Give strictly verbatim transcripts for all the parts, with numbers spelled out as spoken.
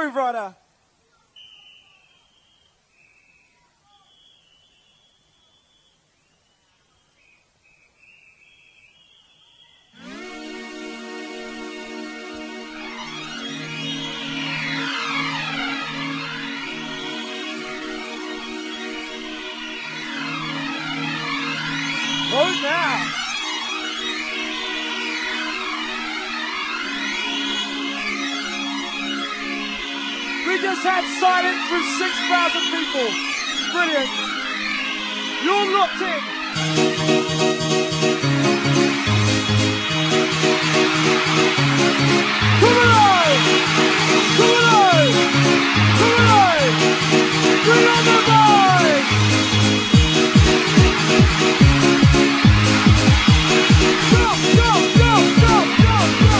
Grooverider. Close now. We just had silence from six thousand people. Brilliant. You're locked in. Come alive! Come alive! Come alive! Bring on the vibe! Go, go, go, go, go, go!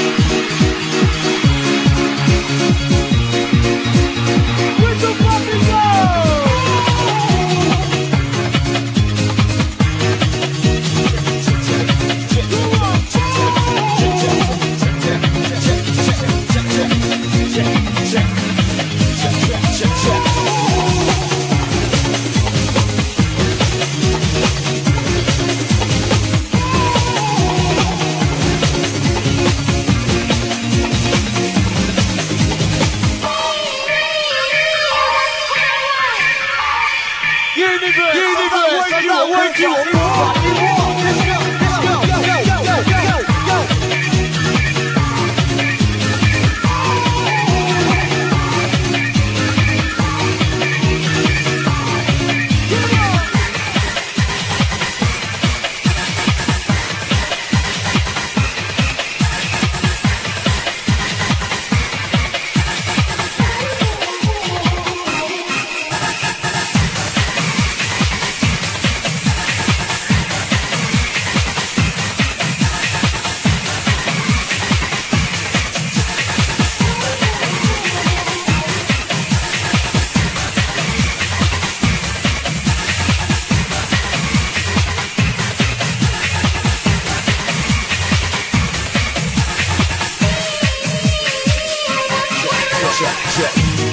Where'd you fucking go? Check, check.